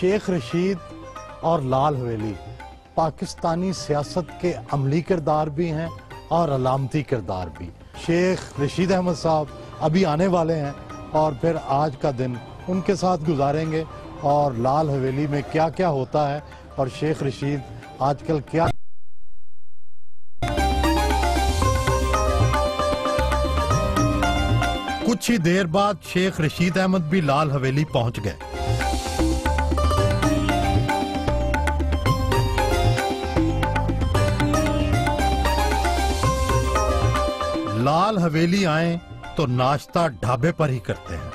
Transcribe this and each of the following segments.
शेख रशीद और लाल हवेली पाकिस्तानी सियासत के अमली किरदार भी हैं और अलामती किरदार भी। शेख रशीद अहमद साहब अभी आने वाले हैं और फिर आज का दिन उनके साथ गुजारेंगे और लाल हवेली में क्या क्या होता है और शेख रशीद आजकल क्या। कुछ ही देर बाद शेख रशीद अहमद भी लाल हवेली पहुंच गए। लाल हवेली आए तो नाश्ता ढाबे पर ही करते हैं।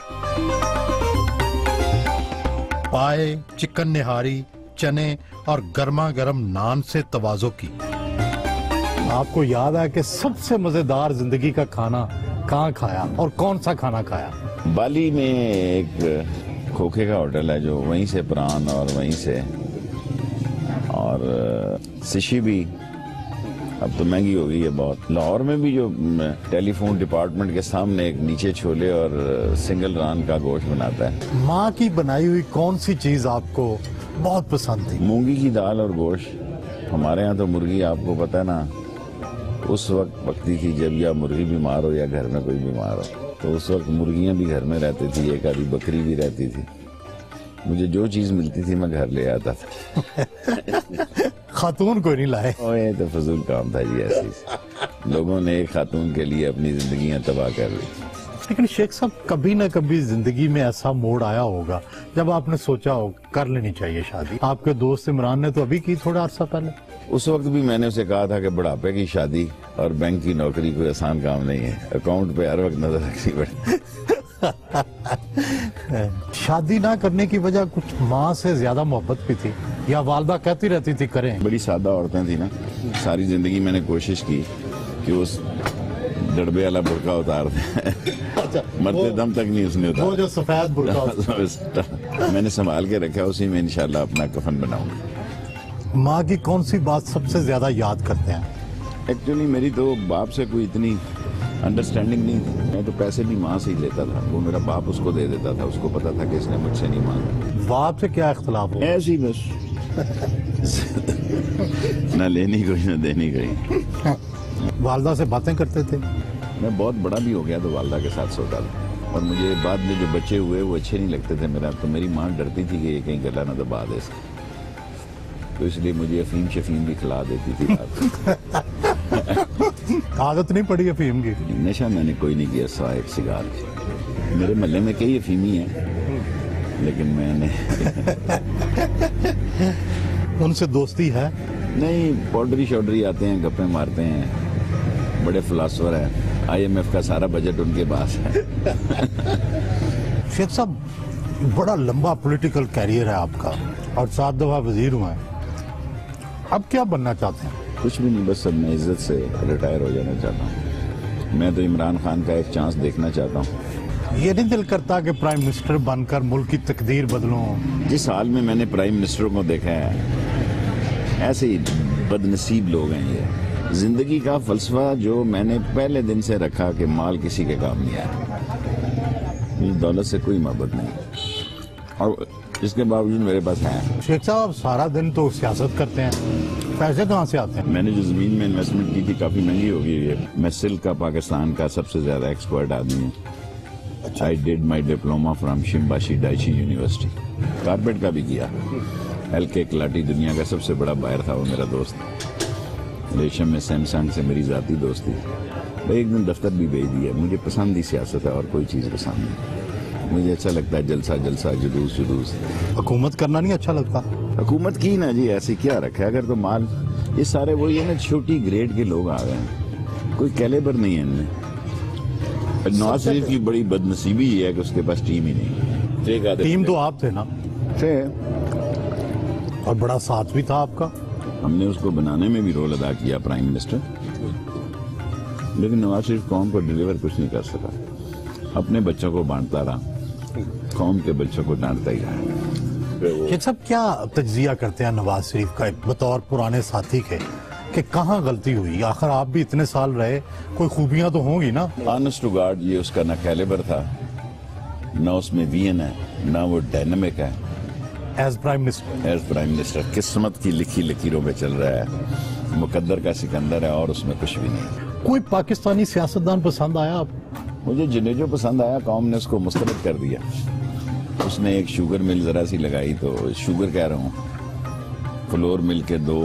पाए, चिकन निहारी, चने और गर्मा गर्म नान से तवाज़ो की। आपको याद है कि सबसे मजेदार जिंदगी का खाना कहाँ खाया और कौन सा खाना खाया? बाली में एक खोखे का होटल है जो वहीं से प्रान और वहीं से और सिशी भी अब तो महंगी हो गई है बहुत। लाहौर में भी जो टेलीफोन डिपार्टमेंट के सामने एक नीचे छोले और सिंगल रान का गोश्त बनाता है। माँ की बनाई हुई कौन सी चीज आपको बहुत पसंद थी? मूंगी की दाल और गोश्त। हमारे यहाँ तो मुर्गी आपको पता है ना उस वक्त पकती थी जब या मुर्गी बीमार हो या घर में कोई बीमार हो, तो उस वक्त मुर्गियाँ भी घर में रहती थी, एक आधी बकरी भी रहती थी। मुझे जो चीज मिलती थी मैं घर ले आता था। खातून कोई नहीं लाए? ये तो फजूल काम था जी। ऐसी लोगों ने एक खातून के लिए अपनी जिंदगियां तबाह कर ली। लेकिन शेख साहब कभी ना कभी जिंदगी में ऐसा मोड़ आया होगा जब आपने सोचा हो कर लेनी चाहिए शादी। आपके दोस्त इमरान ने तो अभी की थोड़ा अर्सा पहले। उस वक्त भी मैंने उसे कहा था कि बुढ़ापे की शादी और बैंक की नौकरी कोई आसान काम नहीं है, अकाउंट पे हर वक्त नजर रखनी पड़ती। शादी ना करने की वजह कुछ माँ से ज्यादा मोहब्बत भी थी या वालदा कहती रहती थी करें? बड़ी सादा औरतें थी ना। सारी जिंदगी मैंने कोशिश की कि उस डड़बे वाला बुर्का उतार दे। अच्छा, मरते दम तक नहीं उसने उतारा। वो जो सफेद बुर्का मैंने संभाल के रखा, उसी में इंशाल्लाह अपना कफन बनाऊंगा। माँ की कौन सी बात सबसे ज्यादा याद करते हैं? एक्चुअली मेरी तो बाप से कोई इतनी अंडरस्टैंडिंग नहीं थी। मैं तो पैसे भी माँ से ही लेता था, वो मेरा बाप उसको दे देता था। उसको पता था कि इसने मुझसे नहीं मांगा। बाप से क्या इख्तलाफ हो? ऐसे ही बस। ना लेनी कोई ना देनी कोई। वालदा से बातें करते थे? मैं बहुत बड़ा भी हो गया तो वालदा के साथ सोता था और मुझे बाद में जो बच्चे हुए वो अच्छे नहीं लगते थे मेरा, तो मेरी माँ डरती थी कि ये कहीं गला ना दबा दे, तो इसलिए मुझे अफीम शफीम भी खिला देती थी। आदत नहीं पड़ी अफीम की? नशा मैंने कोई नहीं किया सिवाय एक सिगार। मेरे महल्ले में कई अफीमी हैं लेकिन मैंने उनसे दोस्ती है? नहीं, पाउडरी शॉडरी आते हैं, गप्पे मारते हैं, बड़े फिलासफर हैं। IMF का सारा बजट उनके पास है। शेख साहब बड़ा लंबा पॉलिटिकल कैरियर है आपका और 7 दफा वजीर हुए हैं, अब क्या बनना चाहते हैं? कुछ भी नहीं, बस अब मैं इज्जत से रिटायर हो जाना चाहता हूँ। मैं तो इमरान खान का एक चांस देखना चाहता हूँ। ये नहीं दिल करता कि प्राइम मिनिस्टर बनकर मुल्क की तकदीर बदलूं? जिस हाल में मैंने प्राइम मिनिस्टर को देखा है, ऐसे ही बदनसीब लोग हैं ये। जिंदगी का फलसफा जो मैंने पहले दिन से रखा कि माल किसी के काम नहीं आया, मुझे दौलत से कोई मोहब्बत नहीं और इसके बावजूद मेरे पास है। शेख साहब सारा दिन तो सियासत करते हैं, पैसे कहाँ से आते हैं? मैंने जो जमीन में इन्वेस्टमेंट की थी काफी महंगी हो गई है। मैं सिल्क का पाकिस्तान का सबसे ज्यादा एक्सपर्ट आदमी हूँ। I did my diploma from Shimbashi Daiichi university. Carpet का भी किया। LK कलाटी दुनिया का सबसे बड़ा बायर था, वो मेरा दोस्त। रेशम में सैमसंग से मेरी जाती दोस्ती। मैं एक दिन दफ्तर भी भेज दिया। मुझे पसंद ही सियासत है और कोई चीज़ पसंद नहीं। मुझे अच्छा लगता है जलसा जलसा, जुलूस जुलूस। हुकूमत करना नहीं अच्छा लगता? हुकूमत की ना जी, ऐसे क्या रखा है। अगर तो माल ये सारे वही है ना, छोटी ग्रेड के लोग आ गए हैं, कोई कैलेबर नहीं है इनमें। नवाज शरीफ की बड़ी बदनसीबी है कि उसके पास टीम ही नहीं। टीम तो आप थे ना? थे, और बड़ा साथ भी था आपका। हमने उसको बनाने में भी रोल अदा किया, प्राइम मिनिस्टर। लेकिन नवाज शरीफ कौम को डिलीवर कुछ नहीं कर सका। अपने बच्चों को बांटता रहा, कौम के बच्चों को डांटता ही रहा। शेख साहब क्या तज्जिया करते हैं नवाज शरीफ का बतौर पुराने साथी के कि कहाँ गलती हुई? आखिर आप भी इतने साल रहे, कोई खूबियां तो होंगी ना? ऑनेस्ट टू गॉड, ये उसका ना कैलिबर था, ना उसमें विजन है, ना वो डायनामिक है। As prime minister? As prime minister. किस्मत की लिखी लकीरों में चल रहा है, मुकद्दर का सिकंदर है और उसमें कुछ भी नहीं। कोई पाकिस्तानी सियासतदान पसंद आया आप? मुझे जो पसंद आया, कौम ने उसको मुस्तरद कर दिया। उसने एक शुगर मिल जरा सी लगाई, तो शुगर कह रहा हूँ, फ्लोर मिल के 2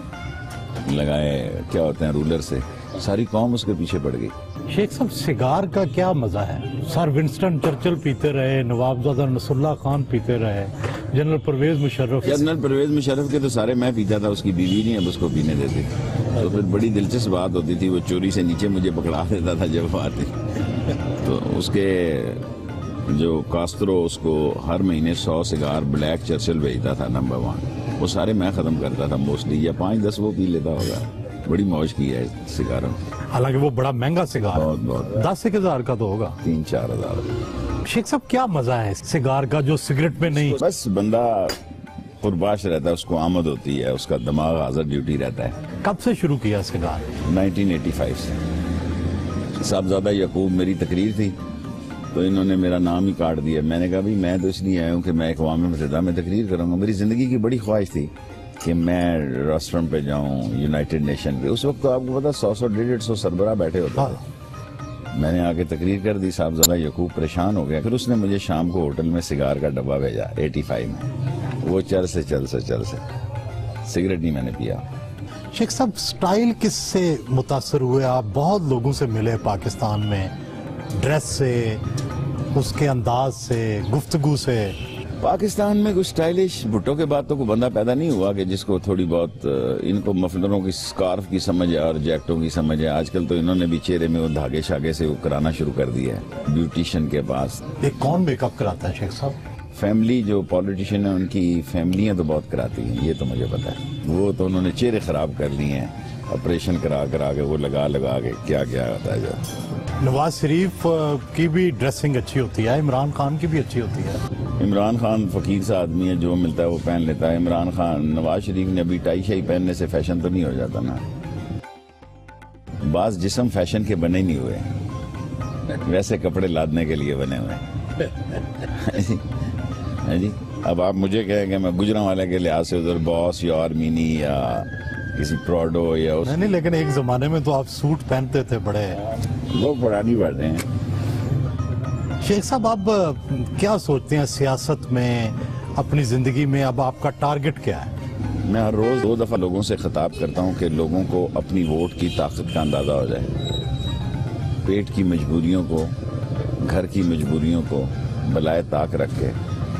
लगाए, क्या होते हैं, रूलर से, सारी कौम उसके पीछे पड़ गई। शेख साहब, सिगार का क्या मजा है? सर विंस्टन चर्चिल पीते रहे, नवाबजादा नसरुल्लाह खान पीते रहे, जनरल परवेज मुशर्रफ। जनरल परवेज मुशर्रफ के तो सारे मैं पीता था, उसकी बीवी नहीं अब उसको पीने देती। तो फिर बड़ी दिलचस्प बात होती थी, वो चोरी से नीचे मुझे पकड़ा देता था जब वो आती। तो उसके जो कास्त्रो उसको हर महीने 100 सिगार ब्लैक चर्चिल भेजता था, नंबर 1, वो सारे मैं खत्म करता था मोस्टली, या 5-10 वो पी लेता होगा। बड़ी मौज की है सिगारों। हालांकि वो बड़ा महंगा सिगार, बहुत 10-1 हज़ार का तो होगा, 3-4 हज़ार। शेख साहब, क्या मजा है सिगार का जो सिगरेट में नहीं? बस बंदा पुरबाश रहता है, उसको आमद होती है, उसका दिमाग हाजिर ड्यूटी रहता है। कब से शुरू किया सिगार? 1985 से। साहबजादा यकूब मेरी तकरीर थी, तो इन्होंने मेरा नाम ही काट दिया। मैंने कहा भाई मैं तो इसलिए आया हूँ कि मैं अक़वाम मुत्तहिदा में तकरीर करूँगा। मेरी ज़िंदगी की बड़ी ख्वाहिश थी कि मैं रेस्टोरेंट पे जाऊँ, यूनाइटेड नेशन पे। उस वक्त तो आपको पता 100-150 सरबराह बैठे होते थे। मैंने आके तकरीर कर दी, साहबजादा यकूब परेशान हो गया। फिर उसने मुझे शाम को होटल में सिगार का डब्बा भेजा 85 में। वो चल से सिगरेट नहीं मैंने पिया। शेख साहब, स्टाइल किससे मुतासर हुए आप? बहुत लोगों से मिले पाकिस्तान में, ड्रेस से, उसके अंदाज से, गुफ्तगू से। पाकिस्तान में कुछ स्टाइलिश भुट्टो के बाद तो कोई बंदा पैदा नहीं हुआ कि जिसको थोड़ी बहुत इनको मफलरों की, स्कार्फ की समझ है और जैकेटों की समझ है। आजकल तो इन्होंने भी चेहरे में वो धागे शागे से वो कराना शुरू कर दिया है ब्यूटिशियन के पास। ये कौन मेकअप कराता है शेख साहब? फैमिली, जो पॉलिटिशियन है उनकी फैमिलियां तो बहुत कराती हैं, ये तो मुझे पता है। वो तो उन्होंने चेहरे खराब कर लिए हैं, ऑपरेशन करा के वो लगा के क्या होता है। जो नवाज शरीफ की भी ड्रेसिंग अच्छी होती है, इमरान खान की भी अच्छी होती है। इमरान खान फकीर सा आदमी है, जो मिलता है वो पहन लेता है। इमरान खान, नवाज शरीफ ने अभी टाई शाई पहनने से फैशन तो नहीं हो जाता ना। बाज जिस्म फैशन के बने नहीं हुए, वैसे कपड़े लादने के लिए बने हुए हैं जी। अब आप मुझे कहें कि मैं गुजरांवाला के लिहाज से उधर बॉस या आर्मीनी या किसी प्रोडो या उस नहीं, लेकिन एक जमाने में तो आप सूट पहनते थे बड़े। वो पुरानी बातें हैं। शेख साहब, आप क्या सोचते हैं सियासत में, अपनी जिंदगी में? अब आपका टारगेट क्या है? मैं हर रोज 2 दफा लोगों से खिताब करता हूं कि लोगों को अपनी वोट की ताकत का अंदाजा हो जाए। पेट की मजबूरियों को, घर की मजबूरियों को बलाए ताक रख के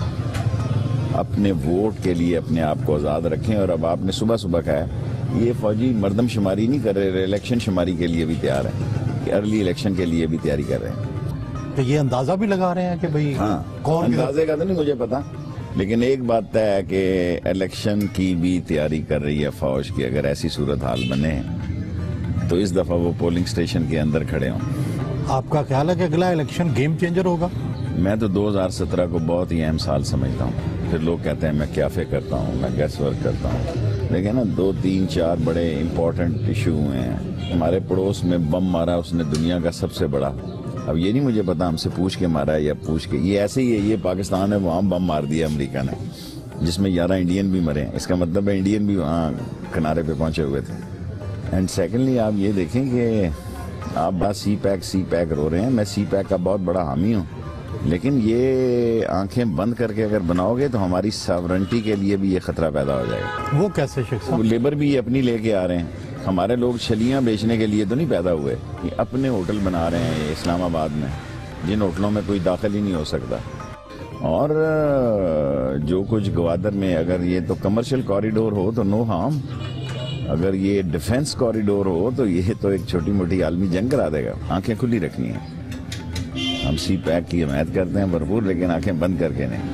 अपने वोट के लिए अपने आप को आज़ाद रखें। और अब आपने सुबह कहा है, ये फौजी मर्दम शुमारी नहीं कर रहे, इलेक्शन शुमारी के लिए भी तैयार है, अर्ली इलेक्शन के लिए भी तैयारी कर रहे हैं। तो ये अंदाजा भी लगा रहे हैं कि भाई हाँ, कौन? अंदाजे का तो नहीं मुझे पता, लेकिन एक बात तय है कि इलेक्शन की भी तैयारी कर रही है फौज की। अगर ऐसी सूरत हाल बने तो इस दफा वो पोलिंग स्टेशन के अंदर खड़े हों। आपका ख्याल है कि अगला इलेक्शन गेम चेंजर होगा? मैं तो 2017 को बहुत ही अहम साल समझता हूँ। फिर लोग कहते हैं मैं क्याफे करता हूँ, मैं गैस वर्क करता हूँ, लेकिन ना 2-3-4 बड़े इंपॉर्टेंट इशू हुए हैं। हमारे पड़ोस में बम मारा उसने, दुनिया का सबसे बड़ा। अब ये नहीं मुझे पता हमसे पूछ के मारा है या पूछ के, ये ऐसे ही है, ये पाकिस्तान है, वहाँ बम मार दिया अमेरिका ने, जिसमें 11 इंडियन भी मरे। इसका मतलब है इंडियन भी वहाँ किनारे पे पहुंचे हुए थे। एंड सेकेंडली आप ये देखें कि आप बस सी पैक रो रहे हैं। मैं सी पैक का बहुत बड़ा हामी हूँ, लेकिन ये आंखें बंद करके अगर बनाओगे तो हमारी सॉवरेंटी के लिए भी ये खतरा पैदा हो जाएगा। वो कैसे शेख साहब? लेबर भी ये अपनी लेके आ रहे हैं। हमारे लोग छलियां बेचने के लिए तो नहीं पैदा हुए, ये अपने होटल बना रहे हैं इस्लामाबाद में, जिन होटलों में कोई दाखिल ही नहीं हो सकता। और जो कुछ ग्वादर में, अगर ये तो कमर्शियल कॉरिडोर हो तो नो हार्म, अगर ये डिफेंस कॉरिडोर हो तो ये तो एक छोटी मोटी आलमी जंग करा देगा। आंखें खुली रखनी है। हम सी पैक की हिमायत करते हैं भरपूर, लेकिन आंखें बंद करके नहीं।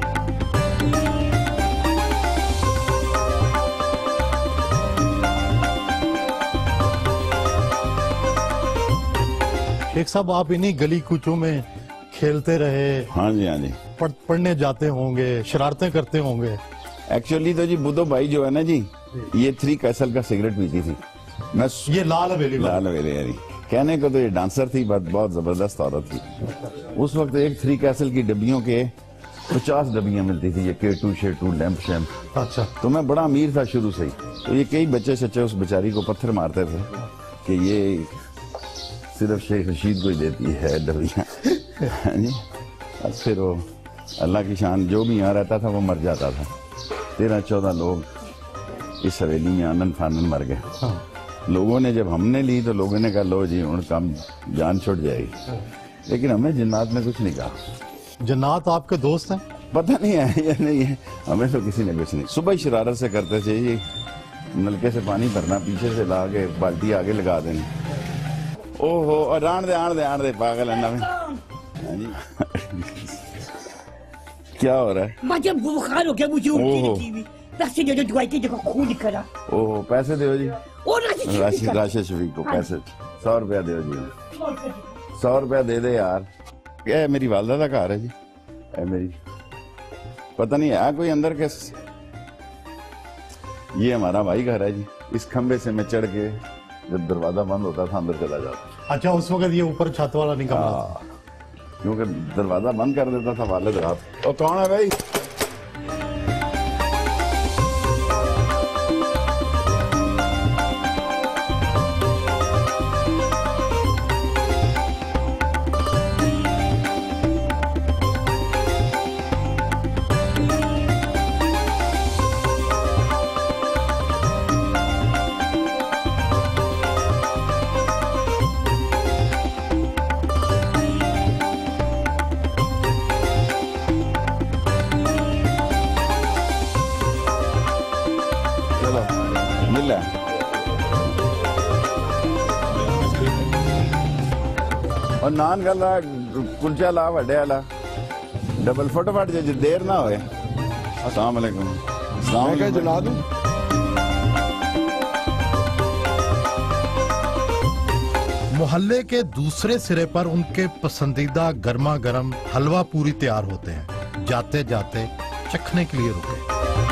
शेख साहब, आप इन्हीं गली कूचों में खेलते रहे? हाँ जी, हाँ जी। पढ़ने जाते होंगे, शरारतें करते होंगे? एक्चुअली तो जी बुद्धो भाई जो है ना जी, ये 3 कैसल का सिगरेट पीती थी। मैं ये लाल हवेली यानी कहने को तो ये डांसर थी, बहुत जबरदस्त औरत थी। उस वक्त एक 3 कैसल की डब्बियों के 50 डब्बियां मिलती थी, ये केटू शेटू लैंप शैम्प। अच्छा। तो मैं बड़ा अमीर था शुरू से ही, तो ये कई बच्चे सच्चे उस बेचारी को पत्थर मारते थे कि ये सिर्फ शेख रशीद को ही देती है डब्बियां। जी। और फिर वो अल्लाह की शान, जो भी यहाँ रहता था वो मर जाता था। 13-14 लोग इस हवेली में आनंद फानन मर गए। हाँ। लोगों ने, जब हमने ली तो लोगों ने कहा लो जी उन काम जान छुट जाएगी, लेकिन हमने जिन्नात ने कुछ नहीं कहा। जन्नात आपके दोस्त हैं? पता नहीं है या नहीं है, हमें तो किसी ने कुछ नहीं। सुबह ही शरारत से करते थे जी, नलके से पानी भरना, पीछे से ला के बाल्टी आगे लगा देनी। ओहो, और आण दे पागल है ना। क्या हो रहा है? मुझे बुखार हो गया, मुझे उल्टी लगी। पैसे दे दो, दवाई की जगह खून निकल रहा। ओहो, पैसे दो जी। राशि शफीक को पैसे 100 रुपया दो जी। 100 रुपया दे दे यार। ये मेरी वालदा का घर है जी, मेरी पता नहीं है कोई अंदर के। ये हमारा भाई घर है जी। इस खंबे से मैं चढ़ के जब दरवाजा बंद होता था अंदर चला जाता। अच्छा, उस वक्त ये ऊपर छत वाला नहीं कमरा, क्योंकि दरवाजा बंद कर देता था वालिद रात। और कौन है भाई? और नान गला कुलचा ला वड्डे वाला डबल फटाफट जो देर ना होए। अस्सलाम वालेकुम। मैं क्या जला दूं? मोहल्ले के दूसरे सिरे पर उनके पसंदीदा गर्मा गर्म हलवा पूरी तैयार होते हैं। जाते जाते चखने के लिए रुके।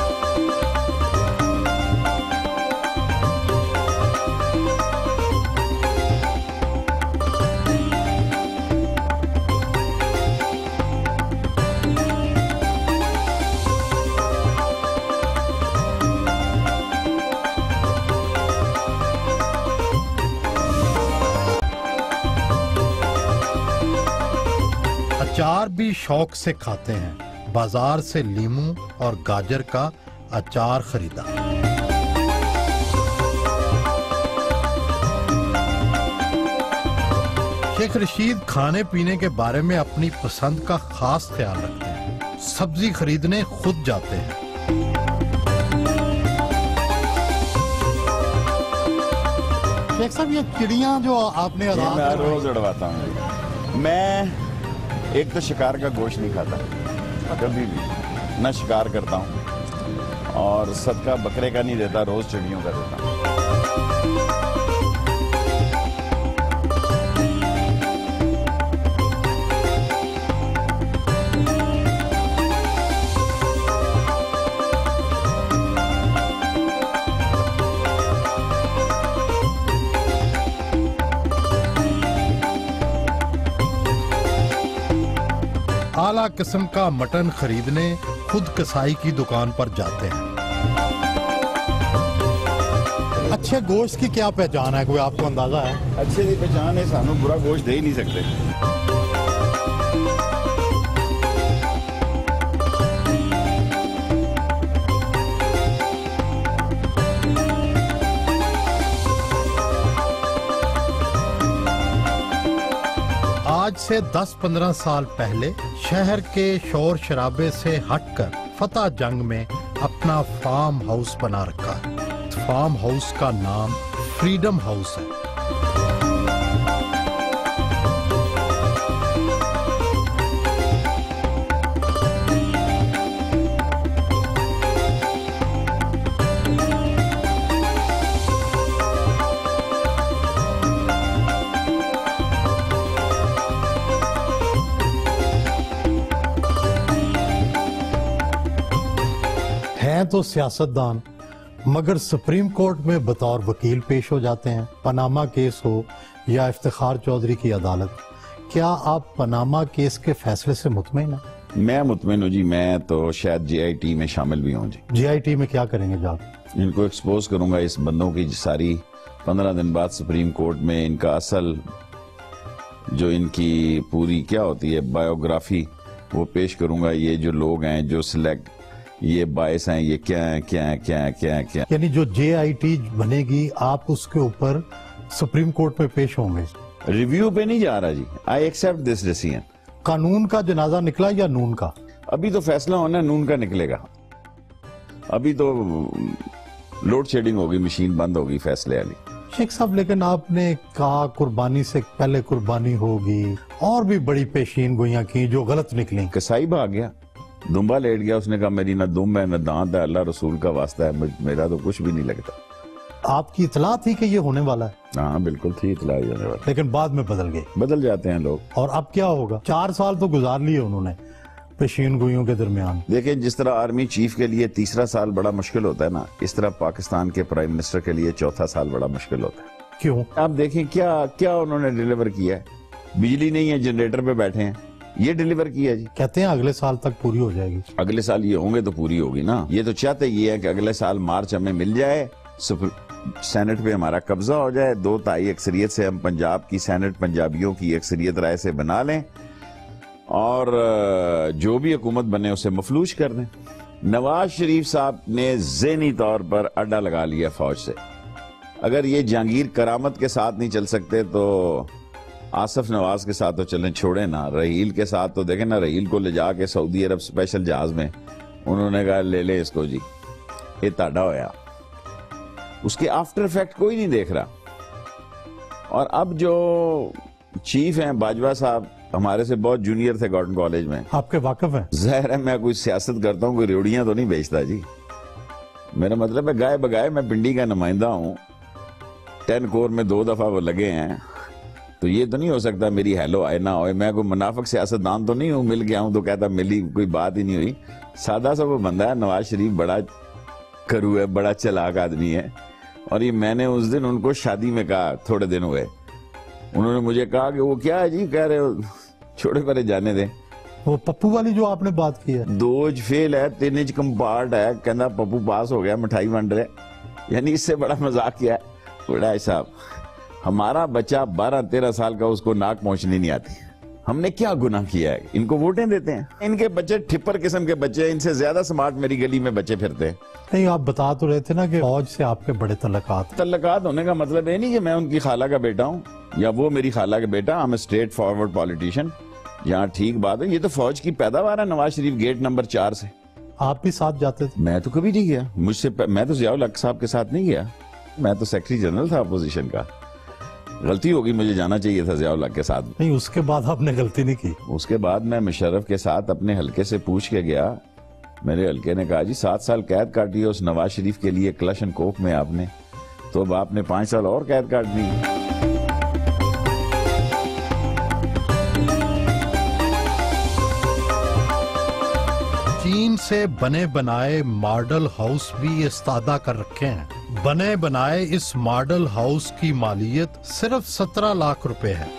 अचार भी शौक से खाते हैं। बाजार से लीमू और गाजर का अचार खरीदा। शेख रशीद खाने पीने के बारे में अपनी पसंद का खास ख्याल रखते हैं। सब्जी खरीदने खुद जाते हैं। शेख साहब, ये चिड़ियां जो आपने मैं रोज उड़वाता हूँ। मैं एक तो शिकार का गोश्त नहीं खाता कभी भी, ना शिकार करता हूँ, और सदका बकरे का नहीं देता, रोज चिड़ियों का देता हूँ। आला किस्म का मटन खरीदने खुद कसाई की दुकान पर जाते हैं। अच्छे गोश्त की क्या पहचान है, कोई आपको अंदाजा है? अच्छे की पहचान है, सानू बुरा गोश्त दे ही नहीं सकते। आज से 10-15 साल पहले शहर के शोर शराबे से हटकर फतह जंग में अपना फार्म हाउस बना रखा है। फार्म हाउस का नाम फ्रीडम हाउस है। हैं तो सियासतदान, मगर सुप्रीम कोर्ट में बतौर वकील पेश हो जाते हैं। पनामा केस हो या इफ्तिखार चौधरी की अदालत। क्या आप पनामा केस के फैसले से मुतमईन हैं? मैं मुतमिन हूँ जी, मैं तो शायद JIT में शामिल भी हूँ जी। JIT में क्या करेंगे जाकर? इनको एक्सपोज करूंगा, इस बंदों की सारी 15 दिन बाद सुप्रीम कोर्ट में इनका असल जो इनकी पूरी क्या होती है बायोग्राफी वो पेश करूंगा। ये जो लोग हैं जो सिलेक्ट ये बायस हैं, ये क्या है क्या है क्या है क्या है क्या। यानी जो JIT बनेगी आप उसके ऊपर सुप्रीम कोर्ट में पेश होंगे? रिव्यू पे नहीं जा रहा जी, आई एक्सेप्ट दिस डिसीजन। कानून का जनाजा निकला या नून का? अभी तो फैसला होना है, नून का निकलेगा। अभी तो लोड शेडिंग होगी, मशीन बंद होगी फैसले वाली। शेख साहब लेकिन आपने कहा कुर्बानी से पहले कुर्बानी होगी, और भी बड़ी पेशीन गोइयां की जो गलत निकली। कसाई भाग गया, दुम्बा लेट गया, उसने कहा मेरी ना दुम है ना दांत है, अल्लाह रसूल का वास्ता है, मेरा तो कुछ भी नहीं लगता। आपकी इतला थी कि ये होने वाला है? हाँ बिल्कुल थी इतला होने वाला, लेकिन बाद में बदल गई। बदल जाते हैं लोग। और अब क्या होगा? 4 साल तो गुजार लिए उन्होंने पेशीन गोइयों के दरमियान। देखिए जिस तरह आर्मी चीफ के लिए तीसरा साल बड़ा मुश्किल होता है ना, इस तरह पाकिस्तान के प्राइम मिनिस्टर के लिए चौथा साल बड़ा मुश्किल होता है। क्यों? आप देखें क्या क्या उन्होंने डिलीवर किया है। बिजली नहीं है, जनरेटर पे बैठे हैं, ये डिलीवर किया जी। कहते हैं अगले साल तक पूरी हो जाएगी। अगले साल ये होंगे तो पूरी होगी ना। ये तो चाहते ये है कि अगले साल मार्च हमें मिल जाए, सेनेट पे हमारा कब्जा हो जाए, 2/3 अक्सरियत से हम पंजाब की सेनेट पंजाबियों की अक्सरियत राय से बना लें और जो भी हुकूमत बने उसे मफलूज कर दें। नवाज शरीफ साहब ने ज़हनी तौर पर अड्डा लगा लिया फौज से। अगर ये जहांगीर करामत के साथ नहीं चल सकते तो आसिफ नवाज के साथ तो चलें, छोड़े ना। रहील के साथ तो देखें ना, रहील को ले जाके सऊदी अरब स्पेशल जहाज में उन्होंने कहा ले ले इसको जी, ये ताड़ा होया। उसके आफ्टर इफेक्ट कोई नहीं देख रहा। और अब जो चीफ हैं बाजवा साहब, हमारे से बहुत जूनियर थे गॉर्डन कॉलेज में। आपके वाकिफ हैं? ज़ाहिर है मैं कोई सियासत करता हूँ, कोई रेवड़ियां तो नहीं बेचता जी। मेरा मतलब है गाय बगाए मैं पिंडी का नुमाइंदा हूँ। 10 कोर में 2 दफा वो लगे हैं, तो ये तो नहीं हो सकता मेरी हेलो आए ना होए। मैं कोई मुनाफिक सियासतदान तो नहीं हूँ, मिल गया हूँ तो कहता मिली, कोई बात ही नहीं हुई। सादा सा वो बंदा है। नवाज शरीफ बड़ा करू है, बड़ा चालाक आदमी है। और ये मैंने उस दिन उनको शादी में कहा, थोड़े दिन हुए, उन्होंने मुझे कहा कि वो क्या है जी, कह रहे हो छोड़े परे जाने दें। वो पप्पू वाली जो आपने बात की है, 2 इंच फेल है, 3 इंच कंपार्ट है, कहना पप्पू पास हो गया, मिठाई बन रहे। यानी इससे बड़ा मजाक किया है। बड़ा साहब, हमारा बच्चा 12-13 साल का, उसको नाक पहुंचनी नहीं आती। हमने क्या गुनाह किया है? इनको वोटें देते हैं। इनके बच्चे ठिप्पर किस्म के बच्चे, इनसे ज्यादा स्मार्ट मेरी गली में बच्चे फिरते हैं। नहीं आप बता तो रहे थे ना कि फौज से आपके बड़े तल्लुकात होने का मतलब ये नहीं कि मैं उनकी खाला का बेटा हूँ या वो मेरी खाला का बेटा। हम स्ट्रेट फॉरवर्ड पॉलिटिशियन, यहाँ ठीक बात है। ये तो फौज की पैदावार है। नवाज शरीफ गेट नंबर 4 से। आप भी साथ जाते थे? मैं तो कभी नहीं गया, मुझसे मैं तो ज़ियाउल हक साहब के साथ नहीं गया। मैं तो सेक्रेटरी जनरल था अपोजिशन का। गलती होगी, मुझे जाना चाहिए था ज़ियाउल हक के साथ। नहीं, उसके बाद आपने गलती नहीं की? उसके बाद मैं मुशर्रफ के साथ अपने हल्के से पूछ के गया। मेरे हल्के ने कहा जी 7 साल कैद काटी है उस नवाज शरीफ के लिए क्लशन कोफ में आपने, तो अब आपने 5 साल और कैद काटनी है। चीन से बने बनाए मॉडल हाउस भी इस्तादा कर रखे हैं। बने बनाए इस मॉडल हाउस की मालियत सिर्फ 17 लाख रुपए है।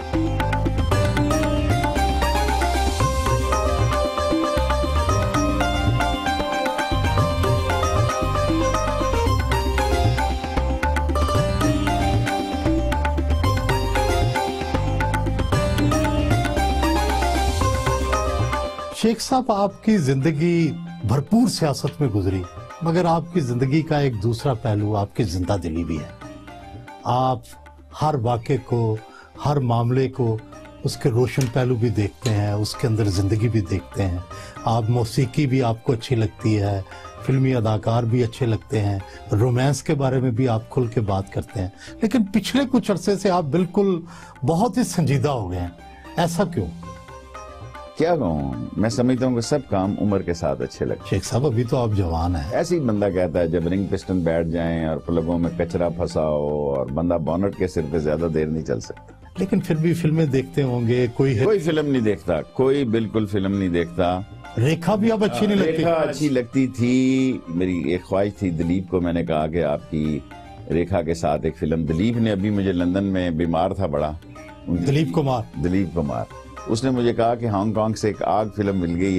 शेख साहब, आपकी जिंदगी भरपूर सियासत में गुजरी, मगर आपकी जिंदगी का एक दूसरा पहलू आपकी जिंदा दिली भी है। आप हर वाक़े को, हर मामले को, उसके रोशन पहलू भी देखते हैं, उसके अंदर जिंदगी भी देखते हैं। आप मौसीकी भी आपको अच्छी लगती है, फिल्मी अदाकार भी अच्छे लगते हैं, रोमांस के बारे में भी आप खुल के बात करते हैं। लेकिन पिछले कुछ अरसे से आप बिल्कुल बहुत ही संजीदा हो गए हैं, ऐसा क्यों? क्या कहूँ, मैं समझता हूँ कि सब काम उम्र के साथ अच्छे लगते हैं। शेख साहब, अभी तो आप जवान हैं। ऐसे ही बंदा कहता है जब रिंग पिस्टन बैठ जाएं और प्लगों में कचरा फंसा हो और बंदा बोनट के सिर पे ज्यादा देर नहीं चल सकता। लेकिन फिर भी फिल्में देखते होंगे। कोई फिल्म नहीं देखता, कोई बिल्कुल फिल्म नहीं देखता। रेखा भी अब अच्छी नहीं लगती? रेखा अच्छी लगती थी। मेरी एक ख्वाहिश थी, दिलीप को मैंने कहा कि आपकी रेखा के साथ एक फिल्म। दिलीप ने अभी मुझे लंदन में बीमार था बड़ा, दिलीप कुमार, उसने मुझे कहा कि हांगकांग से एक आग फिल्म मिल गई है,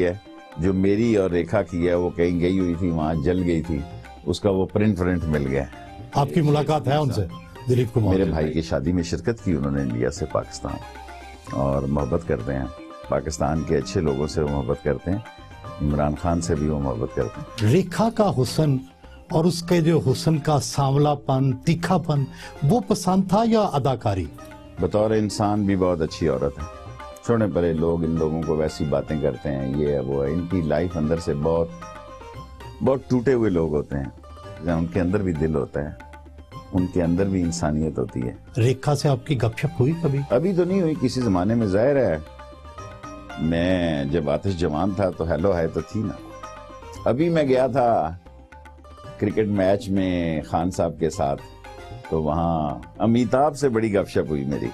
जो मेरी और रेखा की है वो कहीं गई हुई थी, वहां जल गई थी, उसका वो प्रिंट मिल गया। आपकी मुलाकात है उनसे? दिलीप कुमार मेरे भाई की शादी में शिरकत की उन्होंने इंडिया से पाकिस्तान, और मोहब्बत करते हैं पाकिस्तान के अच्छे लोगों से, वो मोहब्बत करते हैं, इमरान खान से भी वो मोहब्बत करते हैं। रेखा का हुस्न और उसके जो हुस्न का सांवलापन, तीखापन, वो पसंद था या अदाकारी? बतौर इंसान भी बहुत अच्छी औरत है। छोड़े परे लोग इन लोगों को वैसी बातें करते हैं, ये है वो है, इनकी लाइफ अंदर से बहुत बहुत टूटे हुए लोग होते हैं, उनके अंदर भी दिल होता है, उनके अंदर भी इंसानियत होती है। रेखा से आपकी गपशप हुई कभी? अभी तो नहीं हुई, किसी जमाने में जाहिर है। मैं जब आतिश जवान था तो हेलो हाय तो थी ना। अभी मैं गया था क्रिकेट मैच में खान साहब के साथ, तो वहां अमिताभ से बड़ी गपशप हुई मेरी।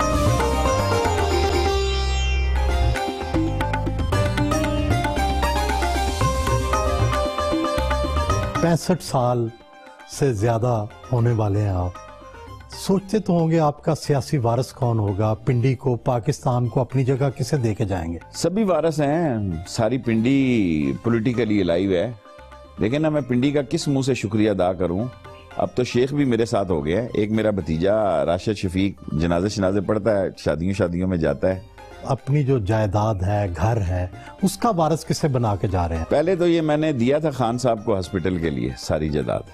65 साल से ज्यादा होने वाले हैं आप। सोचते तो होंगे आपका सियासी वारिस कौन होगा, पिंडी को, पाकिस्तान को अपनी जगह किसे देके जाएंगे? सभी वारिस हैं, सारी पिंडी पॉलिटिकली अलाइव है, लेकिन ना मैं पिंडी का किस मुंह से शुक्रिया अदा करूं। अब तो शेख भी मेरे साथ हो गया है। एक मेरा भतीजा राशिद शफीक जनाजे पढ़ता है, शादियों में जाता है। अपनी जो जायदाद है, घर है, उसका वारिस किसे बना के जा रहे हैं? पहले तो ये मैंने दिया था खान साहब को हॉस्पिटल के लिए सारी जायदाद,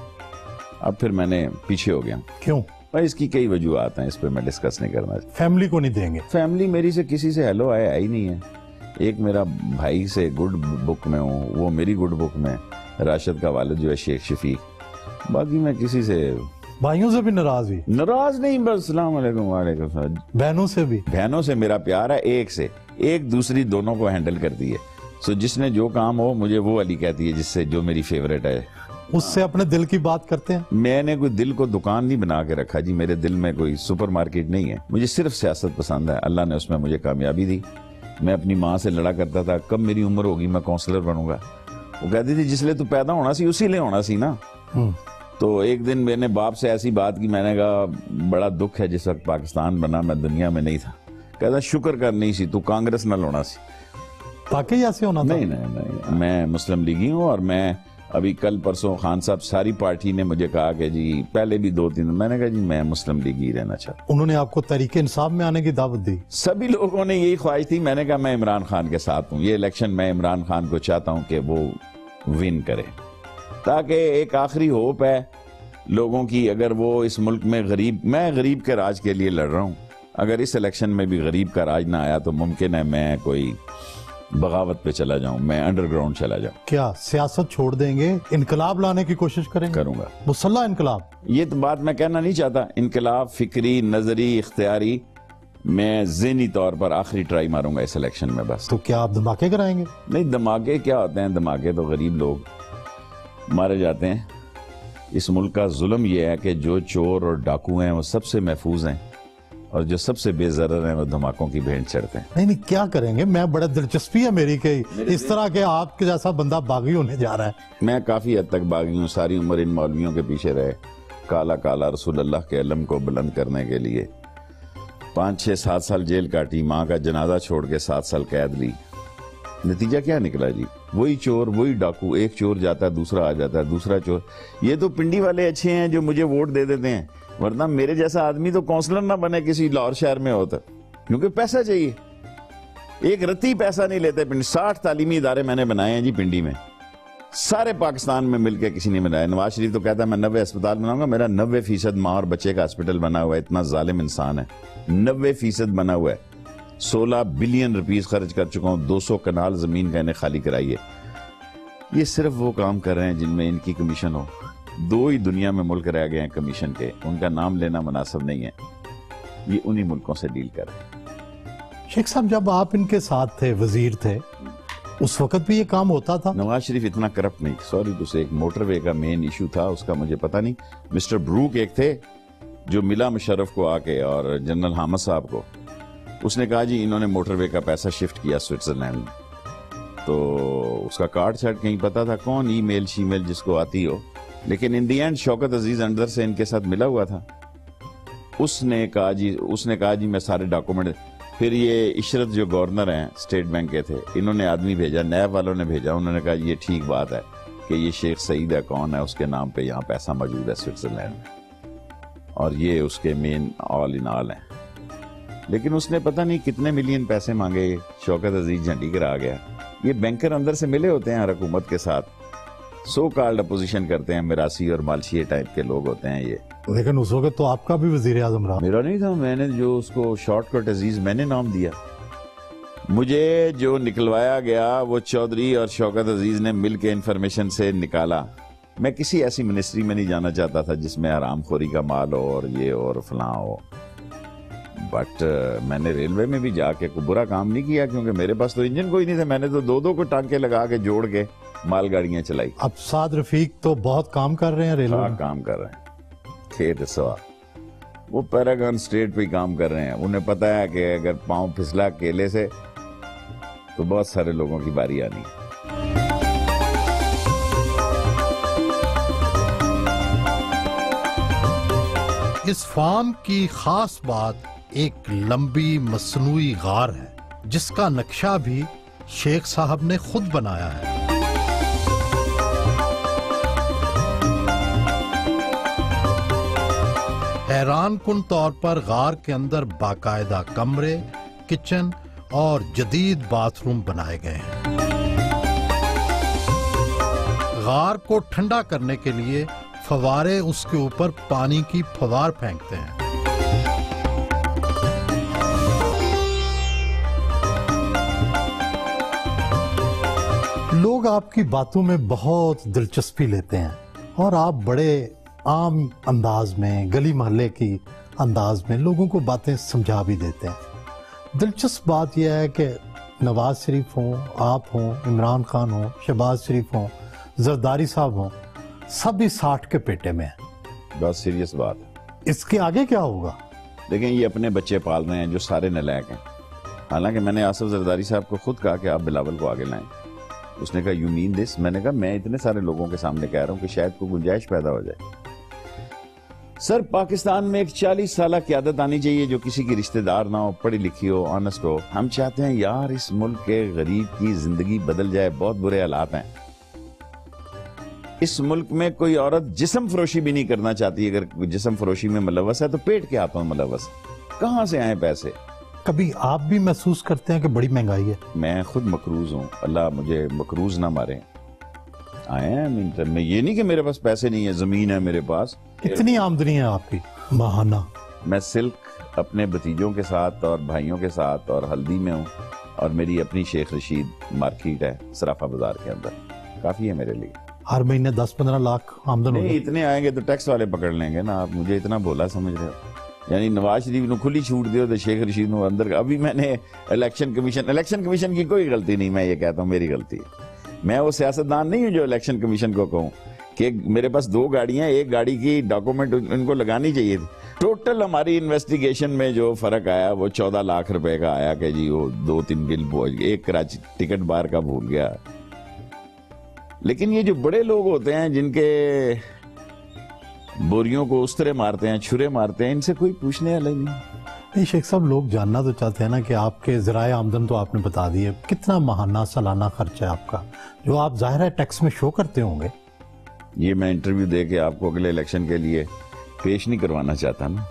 अब फिर मैंने पीछे हो गया। क्यों? भाई इसकी कई वजूहत हैं, इस पे मैं डिस्कस नहीं करना। फैमिली को नहीं देंगे? फैमिली मेरी से किसी से हेलो आया ही नहीं है। एक मेरा भाई से गुड बुक में हूँ, वो मेरी गुड बुक में, राशिद का वालिद जो है शेख शफीक। बाकी मैं किसी से, भाइयों से भी नाराज हुई? नाराज नहीं, बस सलाम अलैकुम वालेकुम सलाम। बहनों से भी? बहनों से मेरा प्यार है, एक से एक दूसरी दोनों को हैंडल करती है। सो जिसने जो काम हो मुझे वो अली कहती है, जिससे जो मेरी फेवरेट है। उससे अपने दिल की बात करते हैं? मैंने कोई दिल को दुकान नहीं बना के रखा जी, मेरे दिल में कोई सुपरमार्केट नहीं है। मुझे सिर्फ सियासत पसंद है, अल्लाह ने उसमें मुझे कामयाबी दी। मैं अपनी माँ से लड़ा करता था, कब मेरी उम्र होगी मैं काउंसलर बनूंगा। वो कहती थी जिसलिए तू पैदा होना सी उसी लिए होना सी ना। तो एक दिन मैंने बाप से ऐसी बात की, मैंने कहा बड़ा दुख है जिस वक्त पाकिस्तान बना मैं दुनिया में नहीं था। कहता शुक्र कर नहीं सी, तू कांग्रेस न होना सी। ताकि ऐसे होना था? नहीं, मैं मुस्लिम लीगी हूँ। और मैं अभी कल परसों खान साहब सारी पार्टी ने मुझे कहा कि जी, पहले भी 2-3 दिन मैंने कहा जी मैं मुस्लिम लीगी ही रहना चाहता। उन्होंने आपको तरीके इंसाफ में आने की दावत दी? सभी लोगों ने यही ख्वाहिश थी। मैंने कहा मैं इमरान खान के साथ हूँ, ये इलेक्शन मैं इमरान खान को चाहता हूँ कि वो विन करे, ताकि एक आखिरी होप है लोगों की। अगर वो इस मुल्क में मैं गरीब के राज के लिए लड़ रहा हूँ, अगर इस इलेक्शन में भी गरीब का राज ना आया तो मुमकिन है मैं कोई बगावत पे चला जाऊं, मैं अंडरग्राउंड चला जाऊं। क्या सियासत छोड़ देंगे, इनकलाब लाने की कोशिश करेंगे? करूंगा, मुसल्ला इनकलाब। ये तो बात मैं कहना नहीं चाहता। इनकलाब फिक्री, नजरी, इख्तियारी, मैं ज़हनी तौर पर आखिरी ट्राई मारूंगा इस इलेक्शन में बस। तो क्या आप धमाके कराएंगे? नहीं, धमाके क्या होते हैं, धमाके तो गरीब लोग मारे जाते हैं। इस मुल्क का जुल्म यह है कि जो चोर और डाकू हैं वो सबसे महफूज हैं, और जो सबसे बेजरर हैं वो धमाकों की भेंट चढ़ते हैं। नहीं, क्या करेंगे? मैं बड़ा दिलचस्पी है मेरी कि इस तरह के आपके जैसा बंदा बागी होने जा रहा है। मैं काफी हद तक बागी हूँ, सारी उम्र इन मौलवियों के पीछे रहे, काला काला रसूल अल्लाह के अलम को बुलंद करने के लिए 5-6-7 साल जेल काटी, माँ का जनाजा छोड़ के 7 साल कैद ली। नतीजा क्या निकला जी? वही चोर, वही डाकू, एक चोर जाता है दूसरा आ जाता है, दूसरा चोर। ये तो पिंडी वाले अच्छे हैं जो मुझे वोट दे देते हैं, वरना मेरे जैसा आदमी तो काउंसलर ना बने किसी लाहौर शहर में होता, क्योंकि पैसा चाहिए। एक रत्ती पैसा नहीं लेते पिंडी। 60 तालीमी इदारे मैंने बनाए हैं जी पिंडी में, सारे पाकिस्तान में मिलकर किसी ने बनाया। नवाज शरीफ तो कहता है मैं 90 अस्पताल बनाऊंगा, मेरा 90% माँ और बच्चे का हॉस्पिटल बना हुआ है। इतना जालिम इंसान है, 90% बना हुआ है। 16 बिलियन रुपीस खर्च कर चुका हूं, 200 कनाल जमीन का इन्हें खाली कराई है। ये सिर्फ वो काम कर रहे हैं जिनमें इनकी कमीशन हो। 2 ही दुनिया में मुल्क रह गए हैं कमीशन के, उनका नाम लेना मुनासिब नहीं है। ये उन्हीं मुल्कों से डील कर रहे हैं। शेख साहब, जब आप इनके साथ थे, वजीर थे, उस वक्त भी ये काम होता था? नवाज शरीफ इतना करप्ट नहीं। सॉरी टू से, एक मोटरवे का मेन इशू था, उसका मुझे पता नहीं। मिस्टर ब्रूक एक थे जो मिला मुशर्रफ को आके और जनरल हामिद साहब को, उसने कहा जी इन्होंने मोटरवे का पैसा शिफ्ट किया स्विट्जरलैंड में। तो उसका कार्ड शार्ड कहीं पता था कौन, ईमेल शीमेल जिसको आती हो, लेकिन इन दी एंड शौकत अजीज अंदर से इनके साथ मिला हुआ था। उसने कहा जी मैं सारे डॉक्यूमेंट, फिर ये इशरत जो गवर्नर हैं स्टेट बैंक के थे, इन्होंने आदमी भेजा, नैब वालों ने भेजा, उन्होंने कहा ये ठीक बात है कि ये शेख सईद है, कौन है, उसके नाम पे यहाँ पैसा मौजूद है स्विट्जरलैंड में और ये उसके मेन ऑल इन ऑल हैं। लेकिन उसने पता नहीं कितने मिलियन पैसे मांगे, शौकत अजीज झंडी करा गया। ये बैंकर अंदर से मिले होते हैं हर हुकूमत के साथ, सो कॉल्ड अपोजिशन करते हैं, मिरासी और मालशिए टाइप के लोग होते हैं ये। लेकिन उस वक्त तो आपका भी वजीर आजम रहा। मेरा नहीं था, मैंने जो उसको शॉर्टकट अजीज मैंने नाम दिया। मुझे जो निकलवाया गया वो चौधरी और शौकत अजीज ने मिल के इंफॉर्मेशन से निकाला। मैं किसी ऐसी मिनिस्ट्री में नहीं जाना चाहता था जिसमें हरामखोरी का माल हो और ये और फलां हो, बट मैंने रेलवे में भी जाके कोई बुरा काम नहीं किया, क्योंकि मेरे पास तो इंजन कोई नहीं था। मैंने तो दो को टांके लगा के जोड़ के मालगाड़ियां चलाई। अब साथ रफीक तो बहुत काम कर रहे हैं रेलवे में। काम कर रहे हैं, खेत सवा वो पैरागन स्टेट पे काम कर रहे हैं। उन्हें पता है कि अगर पांव फिसला केले से तो बहुत सारे लोगों की बारी आनी है। इस फार्म की खास बात एक लंबी मसनूई गार है, जिसका नक्शा भी शेख साहब ने खुद बनाया है। हैरान कुन तौर पर गार के अंदर बाकायदा कमरे, किचन और जदीद बाथरूम बनाए गए हैं। गार को ठंडा करने के लिए फवारे उसके ऊपर पानी की फवार फेंकते हैं। लोग आपकी बातों में बहुत दिलचस्पी लेते हैं और आप बड़े आम अंदाज में, गली मोहल्ले की अंदाज में लोगों को बातें समझा भी देते हैं। दिलचस्प बात यह है कि नवाज शरीफ हों, आप हों, इमरान खान हों, शहबाज शरीफ हों, जरदारी साहब हों, सभी 60 के पेटे में हैं। बहुत सीरियस बात है। इसके आगे क्या होगा? देखें, ये अपने बच्चे पाल रहे हैं जो सारे नालायक हैं। हालांकि मैंने आसिफ जरदारी साहब को खुद कहा कि आप बिलावल को आगे लाएं। उसने कहा यू मीन दिस? मैंने कहा मैं इतने सारे लोगों के सामने कह रहा हूं कि शायद कोई गुंजाइश पैदा हो जाए। सर, पाकिस्तान में एक 40 साल क़यादत आनी चाहिए जो किसी की रिश्तेदार ना हो, पढ़ी लिखी हो, ऑनेस्ट हो। हम चाहते हैं यार इस मुल्क के गरीब की जिंदगी बदल जाए, बहुत बुरे हालात हैं। इस मुल्क में कोई औरत जिस्म फरोशी भी नहीं करना चाहती। अगर जिस्म फरोशी में मुलव्वस है तो पेट के हाथों में मुलव्वस। कहां से आए पैसे? कभी आप भी महसूस करते हैं कि बड़ी महंगाई है? मैं खुद मकरूज हूं, अल्लाह मुझे मकरूज ना मारे। आए हैं, मैं ये नहीं कि मेरे पास पैसे नहीं है, जमीन है मेरे पास। कितनी आमदनी है आपकी माहाना? मैं सिल्क अपने भतीजों के साथ और भाइयों के साथ और हल्दी में हूँ, और मेरी अपनी शेख रशीद मार्केट है सराफा बाजार के अंदर, काफी है मेरे लिए। हर महीने 10-15 लाख आमदन नहीं, इतने आएंगे तो टैक्स वाले पकड़ लेंगे ना। आप मुझे इतना बोला समझ रहे हो? यानी नवाज शरीफ ने खुली छूट दियो तो शेख रशीद ने अंदर। अभी मैंने इलेक्शन कमीशन की कोई गलती नहीं, मैं ये कहता हूँ मेरी गलती है। मैं वो सियासतदान नहीं हूँ जो इलेक्शन कमीशन को कहूँ कि मेरे पास 2 गाड़ियां, एक गाड़ी की डॉक्यूमेंट इनको लगानी चाहिए थी। टोटल हमारी इन्वेस्टिगेशन में जो फर्क आया वो 14 लाख रुपए का आया कि जी वो 2-3 बिल पहुंच गए, एक कराची टिकट बार का भूल गया। लेकिन ये जो बड़े लोग होते हैं जिनके बोरियों को उस तरह मारते हैं, छुरे मारते हैं, इनसे कोई पूछने वाला नहीं। नहीं शेख साहब, लोग जानना तो चाहते हैं ना कि आपके ज़राए आमदन तो आपने बता दिए, कितना माहाना सालाना खर्चा है आपका, जो आप जाहिर है टैक्स में शो करते होंगे। ये मैं इंटरव्यू दे के आपको अगले इलेक्शन के लिए पेश नहीं करवाना चाहता ना।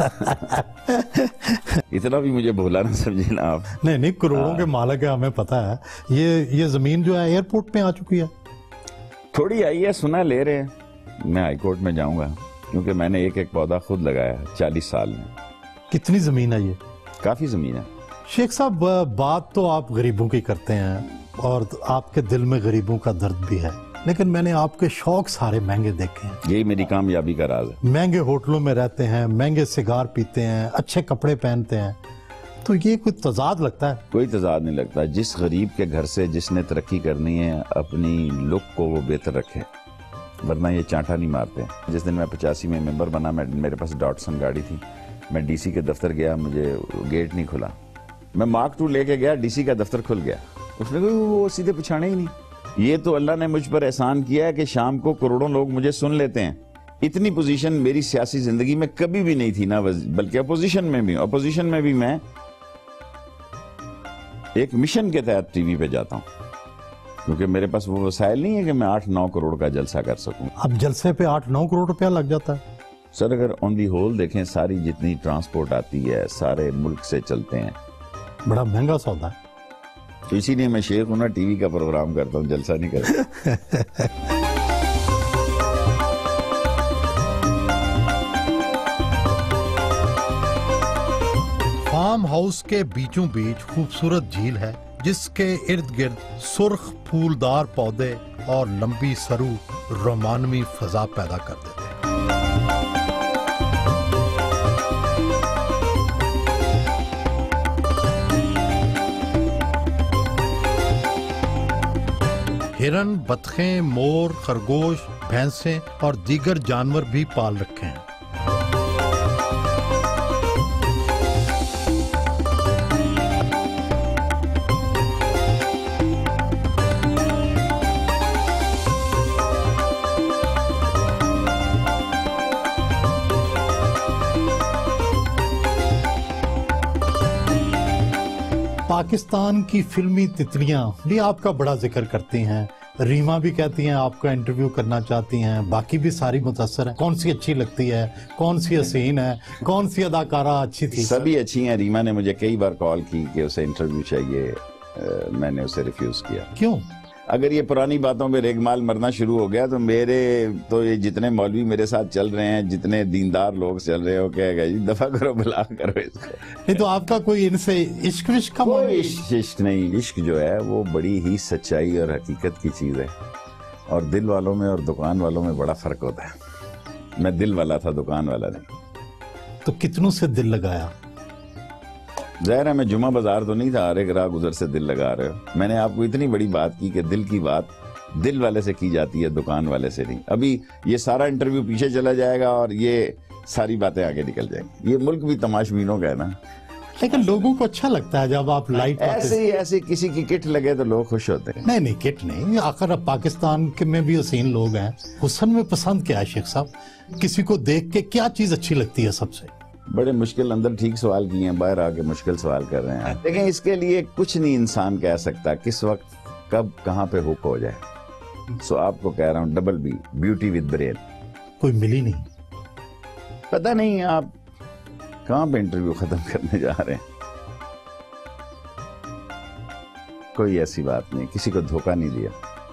इतना भी मुझे भोला ना समझे ना आप। नहीं, करोड़ों के मालिक है, हमें पता है। ये जमीन जो है एयरपोर्ट पे आ चुकी है। थोड़ी आई है, सुना ले रहे हैं। मैं हाई कोर्ट में जाऊंगा क्योंकि मैंने एक पौधा खुद लगाया है 40 साल में। कितनी जमीन है ये? काफी जमीन है। शेख साहब, बात तो आप गरीबों की करते हैं और आपके दिल में गरीबों का दर्द भी है, लेकिन मैंने आपके शौक सारे महंगे देखे हैं। यही मेरी कामयाबी का राज है। महंगे होटलों में रहते हैं, महंगे सिगार पीते हैं, अच्छे कपड़े पहनते हैं, तो ये कोई तजाद लगता है? कोई तजाद नहीं लगता। जिस गरीब के घर से जिसने तरक्की करनी है अपनी लुक को वो बेहतर रखे, वरना ये चांटा नहीं मारते। जिस दिन मैं 85 में मेंबर बना, मेरे पास डॉटसन गाड़ी थी, मैं डीसी के दफ्तर गया, मुझे गेट नहीं खुला, मैं मार्क 2 लेके गया, डीसी का दफ्तर खुल गया। उसने कहा वो सीधे पछाने ही नहीं। ये तो अल्लाह ने मुझ पर एहसान किया है कि शाम को करोड़ों लोग मुझे सुन लेते हैं। इतनी पोजीशन मेरी सियासी जिंदगी में कभी भी नहीं थी ना, बल्कि अपोजिशन में भी मैं एक मिशन के तहत टीवी पे जाता हूँ, क्योंकि मेरे पास वो वसाइल नहीं है कि मैं 8-9 करोड़ का जलसा कर सकूं। अब जलसे पे 8-9 करोड़ रुपया लग जाता है। सर अगर ऑन दी होल देखें, सारी जितनी ट्रांसपोर्ट आती है सारे मुल्क से चलते हैं, बड़ा महंगा सौदा है। तो इसीलिए मैं शेख हूं ना, टीवी का प्रोग्राम करता हूँ, जलसा नहीं करता। फार्म हाउस के बीचों बीच खूबसूरत झील है, जिसके इर्द गिर्द सुर्ख फूलदार पौधे और लंबी सरू रोमानवी फजा पैदा कर देते हैं। हिरन, बतखें, मोर, खरगोश, भैंसें और दीगर जानवर भी पाल रखे हैं। पाकिस्तान की फिल्मी तितलियां भी आपका बड़ा जिक्र करती हैं। रीमा भी कहती हैं आपका इंटरव्यू करना चाहती हैं, बाकी भी सारी मुतासर है। कौन सी अच्छी लगती है, कौन सी हसीन है, कौन सी अदाकारा अच्छी थी? सभी अच्छी हैं। रीमा ने मुझे कई बार कॉल की कि उसे इंटरव्यू चाहिए, मैंने उसे रिफ्यूज किया। क्यों? अगर ये पुरानी बातों में रेगमाल मरना शुरू हो गया तो ये जितने मौलवी मेरे साथ चल रहे हैं, जितने दीनदार लोग चल रहे हो, कहेगा जी दफा करो, बुला करो इसको। नहीं तो आपका कोई इनसे इश्क विश्क का? कोई इश्क नहीं। इश्क जो है वो बड़ी ही सच्चाई और हकीकत की चीज है, और दिल वालों में और दुकान वालों में बड़ा फर्क होता है। मैं दिल वाला था, दुकान वाला नहीं। तो कितनों से दिल लगाया? ज़ाहिर है मैं जुमा बाजार तो नहीं था, हर एक राह गुजर से दिल लगा रहे हो। मैंने आपको इतनी बड़ी बात की कि दिल की बात दिल वाले से की जाती है, दुकान वाले से नहीं। अभी ये सारा इंटरव्यू पीछे चला जाएगा और ये सारी बातें आगे निकल जाएंगी। ये मुल्क भी तमाशबीनों का है ना। लेकिन लोगों को अच्छा लगता है जब आप लाइट ऐसे किसी की किट लगे तो लोग खुश होते हैं। नहीं किट नहीं, आखिर अब पाकिस्तान के में भी हसीन लोग हैं। हुस्न में पसंद क्या है शेख साहब? किसी को देख के क्या चीज अच्छी लगती है सबसे? बड़े मुश्किल, अंदर ठीक सवाल किए हैं, बाहर आके मुश्किल सवाल कर रहे हैं। देखें, इसके लिए कुछ नहीं इंसान कह सकता किस वक्त कब कहाँ पे हुक हो जाए। सो आपको कह रहा हूँ, double B, beauty with brain. कोई मिली नहीं? पता नहीं आप कहाँ पे इंटरव्यू खत्म करने जा रहे हैं। कोई ऐसी बात नहीं, किसी को धोखा नहीं दिया।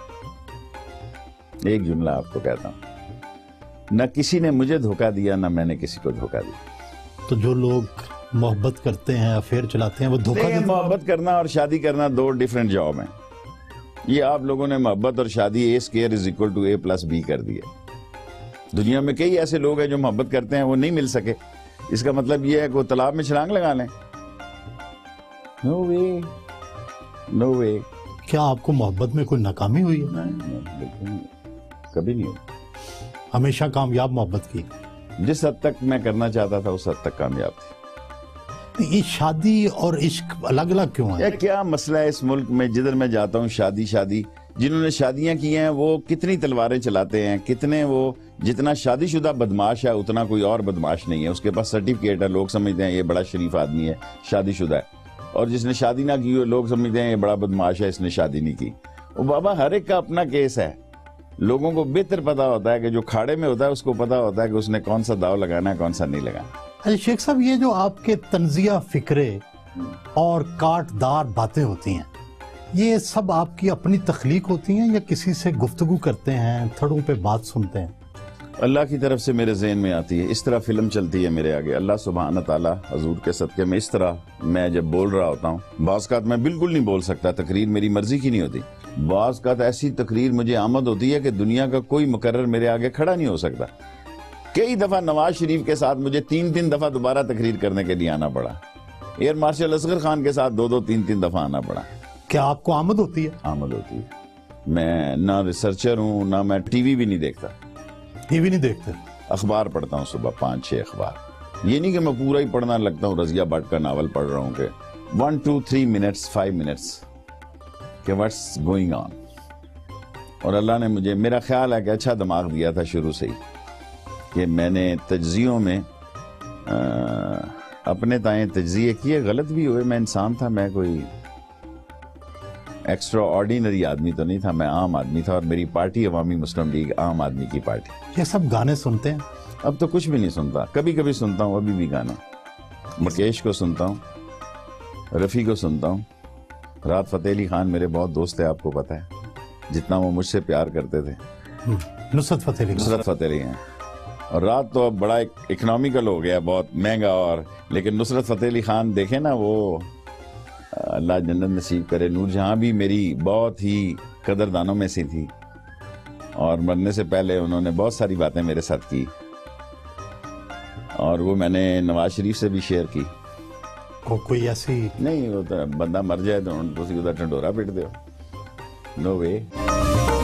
एक जुमला आपको कहता हूं, न किसी ने मुझे धोखा दिया, न मैंने किसी को धोखा दिया। तो जो लोग मोहब्बत करते हैं, अफेयर चलाते हैं, वो धोखा देते हैं। मोहब्बत करना और शादी करना दो डिफरेंट जॉब हैं। ये आप लोगों ने मोहब्बत और शादी A² = A+B कर दिया। दुनिया में कई ऐसे लोग हैं जो मोहब्बत करते हैं, वो नहीं मिल सके। इसका मतलब ये है कि वो तालाब में छलांग लगा लें। No way, no way. क्या आपको मोहब्बत में कोई नाकामी हुई है? नहीं, कभी नहीं हुई। हमेशा कामयाब मोहब्बत की? जिस हद तक मैं करना चाहता था उस हद तक कामयाब थी। ये शादी और इश्क अलग अलग क्यों है? क्या मसला है इस मुल्क में? जिधर मैं जाता हूँ शादी। जिन्होंने शादियां की हैं वो कितनी तलवारें चलाते हैं, कितने वो, जितना शादीशुदा बदमाश है उतना कोई और बदमाश नहीं है। उसके पास सर्टिफिकेट है, लोग समझते हैं ये बड़ा शरीफ आदमी है, शादीशुदा है। और जिसने शादी ना की हो, लोग समझते हैं ये बड़ा बदमाश है, इसने शादी नहीं की। वो बाबा, हर एक का अपना केस है। लोगों को बेहतर पता होता है कि जो खाड़े में होता है उसको पता होता है कि उसने कौन सा दाव लगाना है, कौन सा नहीं लगाना। अच्छा शेख साहब, ये जो आपके तंजिया फिक्रे और काटदार बातें होती हैं, ये सब आपकी अपनी तख्लीक होती हैं या किसी से गुफ्तगू करते हैं, थड़ों पे बात सुनते हैं? अल्लाह की तरफ से मेरे ज़हन में आती है। इस तरह फिल्म चलती है मेरे आगे। अल्लाह सुब्हान ताला हजूर के सदके में इस तरह मैं जब बोल रहा होता हूँ, बाज़ का मैं बिल्कुल नहीं बोल सकता, तकरीर मेरी मर्जी की नहीं होती। बाज़ का ऐसी तकरीर मुझे आमद होती है कि दुनिया का कोई मुकर्रर मेरे आगे खड़ा नहीं हो सकता। कई दफा नवाज शरीफ के साथ मुझे 3-3 दफा दोबारा तकरीर करने के लिए आना पड़ा। एयर मार्शल असगर खान के साथ 2-2, 3-3 दफा आना पड़ा। क्या आपको आमद होती है? आमद होती है। मैं ना रिसर्चर हूँ, ना मैं टीवी भी नहीं देखता। टीवी नहीं देखते? अखबार पढ़ता हूँ सुबह 5-6 अखबार। ये नहीं कि मैं पूरा ही पढ़ना लगता हूँ, रजिया भट्ट का नावल पढ़ रहा हूँ कि 1, 2, 3 मिनट्स 5 मिनट्स कि व्हाट्स गोइंग ऑन। और अल्लाह ने मुझे, मेरा ख्याल है कि अच्छा दिमाग दिया था शुरू से ही, कि मैंने तज्जियों में अपने ताएं तज्जिए किए। गलत भी हुए, मैं इंसान था, मैं कोई एक्स्ट्रा ऑर्डिनरी आदमी तो नहीं था, मैं आम आदमी था और मेरी पार्टी अवामी मुस्लिम लीग आम आदमी की पार्टी। ये सब गाने सुनते हैं? अब तो कुछ भी नहीं सुनता, कभी कभी सुनता हूँ, अभी भी गाना मुकेश को सुनता हूँ, रफ़ी को सुनता हूँ। राहत फ़तेह अली खान मेरे बहुत दोस्त है, आपको पता है, जितना वो मुझसे प्यार करते थे। नुसरत फ़तेह अली हैं। और रात तो अब बड़ा इकोनॉमिकल हो गया, बहुत महंगा, और लेकिन नुसरत फ़तेह अली खान देखे ना, वो अल्लाह जन्नत नसीब करे, नूरजहां भी मेरी बहुत ही कदरदानों में से थी और मरने से पहले उन्होंने बहुत सारी बातें मेरे साथ की और वो मैंने नवाज शरीफ से भी शेयर की। कोई ऐसी नहीं, वो तो बंदा मर जाए तो तुसी उदा ढंडोरा पिट दो, नो वे।